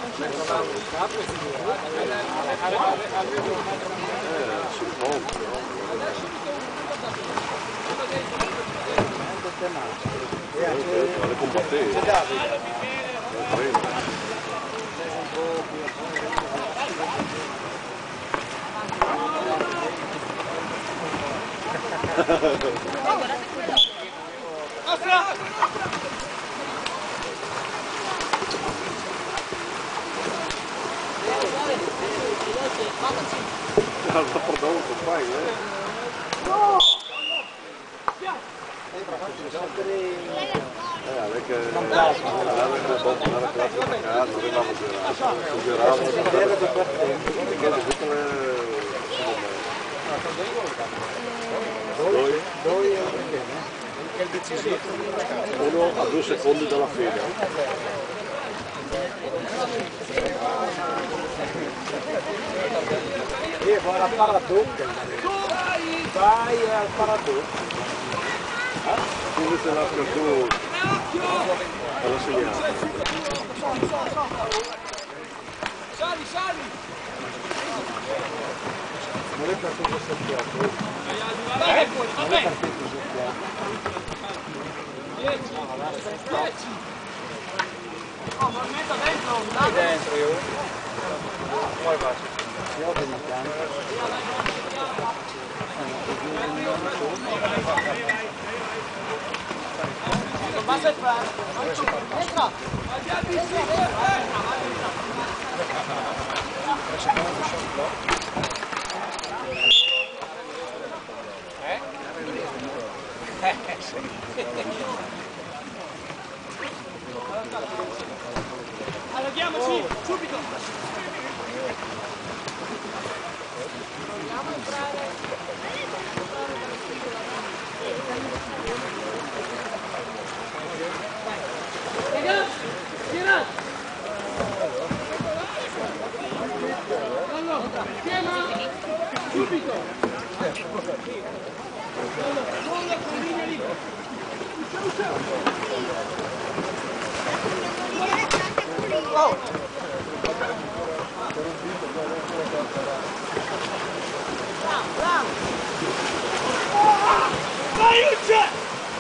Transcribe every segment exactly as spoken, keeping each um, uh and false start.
le combattenti. No, l'ha portato un compagno, eh? No! Eh, perché non avevamo dopo una classe a casa, non avevamo girato, giravamo perché tutte le... Noi? Noi uno a due secondi dalla fine. E vai al paradocco, vai al paradocco. Come se la tu alla segnale. Sali, sali! Non è partito sotto. Vai, vabbè! dieci! dieci! Oh, ma metto dentro! Dai dentro io. Poi faccio. Io che mi chiamo. Basta il fare! Entra! Eh? Eh, sì. Allarghiamoci, subito! Proviamo a entrare. Ragazzi, girate! Allora, chiama subito! Solo con linea libera! Oh! Bravo, bravo! Vai, Ucce!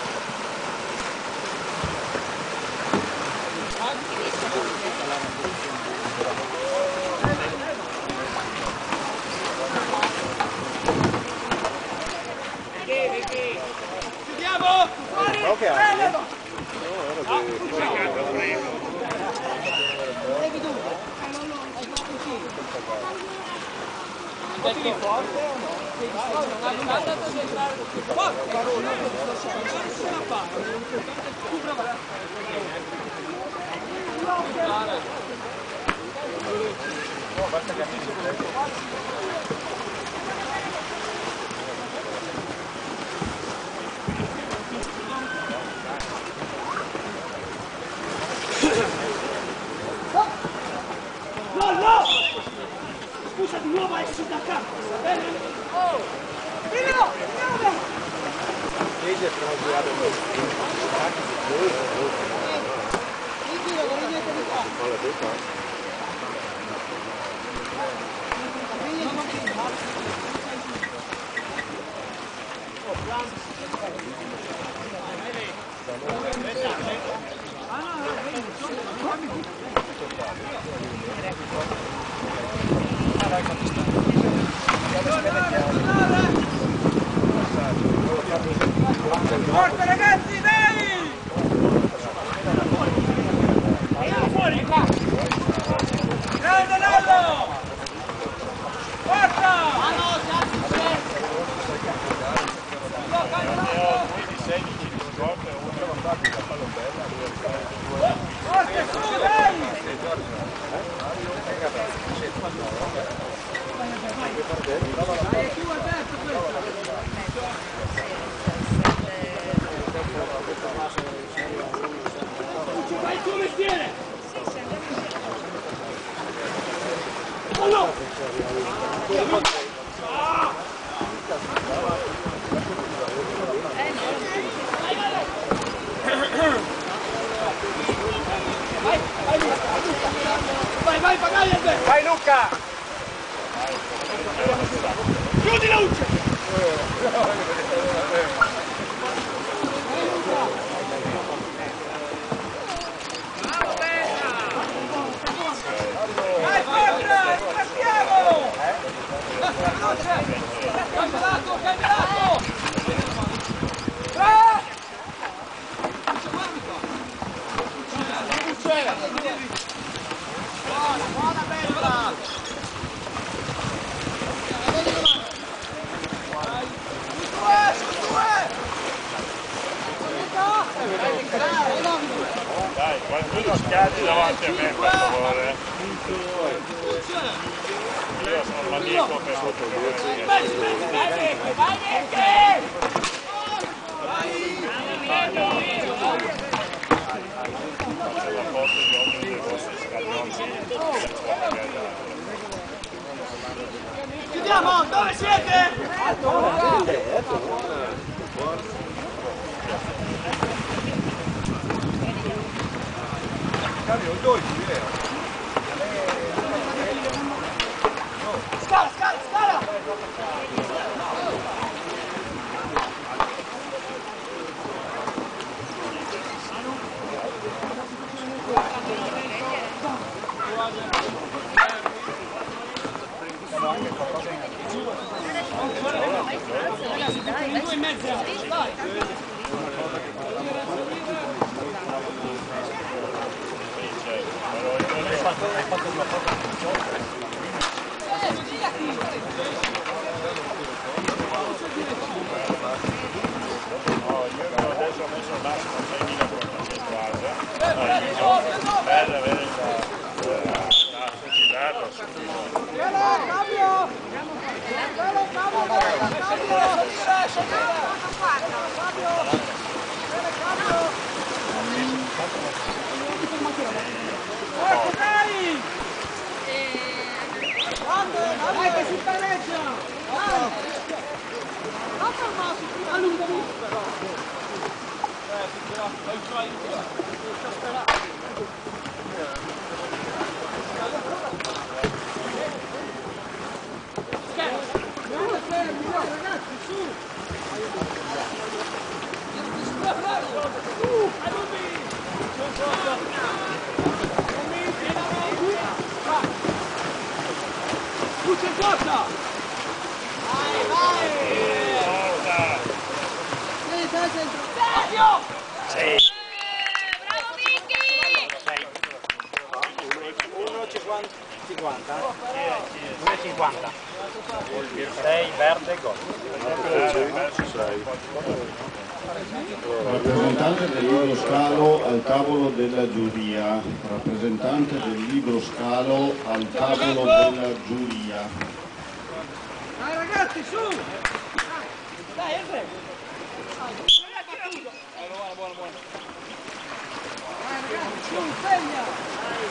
Chiudiamo! Fuori! Ok, Perché forte o no? Non ha mandato a entrare forte! Parola! Non se la fa! No, basta che amici. No, no! Scusa di nuovo a essere da campo, va bene? Oh! Dillo! Dillo! Vedi che ho girato un Dillo, non hai niente di qua. Forza ragazzi, dai! Fuori! Grande Nello! Forza! Ah no, forza, su, dai! Dai, tu aperto questo! Vai il tuo mestiere! Oh no! Vai, vai, vai! Luca! Chiudi la luce! Dai, forza! Partiamo! Campionato, campionato! Tre! Buona, buona, bella! Due, su due! Dai, qualcuno schiacci davanti a me, per favore. Io sono l'amico per fotografia. Vai, vai, vai! Faccio la foto di ognuno dei vostri scaglioni. Chiudiamo, dove siete? Scala, scala, scala! Due e mezza, dai! No, io adesso ho messo il massimo seimila quattrocento per avere la società subito. Cambio! Cambio, ecco dai! Dai che si pareggia! Dai! Non fermarsi, allungami però! Eh, si però, poi fai sta sperando! Ragazzi, su! Luce in porta! Vai, vai! Sì, stai dentro! Sergio! Sì! Bravo Vicky! uno e cinquanta? uno e cinquanta. sei verde gol. Rappresentante del libro scalo al tavolo della giuria. Rappresentante del libro scalo al tavolo della giuria. Dai ragazzi, su! Dai, Enrico! Buono, buono, buono. Dai ragazzi, su, impegna!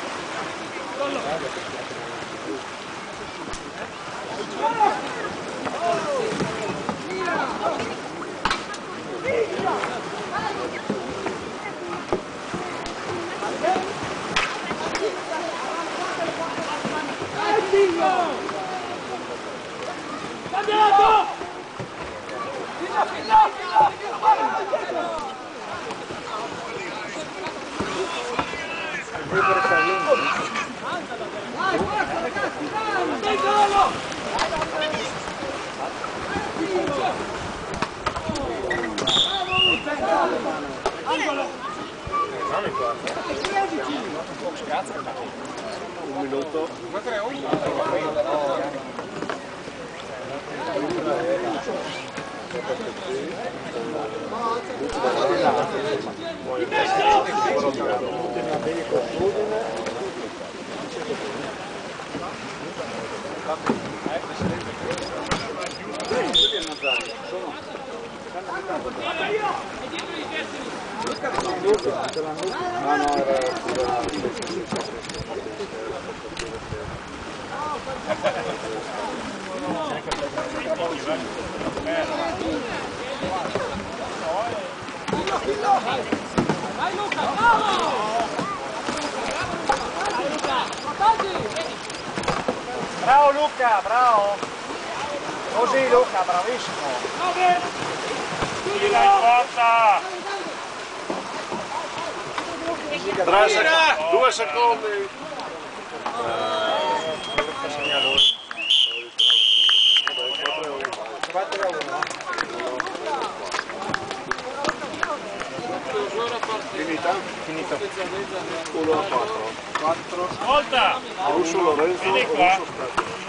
Campionato! Fino, fino, fino, fino, guarda, dietro! Dai, forza ragazzi, dai! Dai, golo! Angolo! Un minuto. Ah no, Vai Luca, bravo! Vai Luca, Contaggi! Bravo Luca, bravo! Così Luca, bravissimo! Tira in porta! Tre secondi, due secondi. Finita? Finito. uno a quattro. quattro. Ascolta! Russo Lorenzo, Vieni qua. Russo Stefano.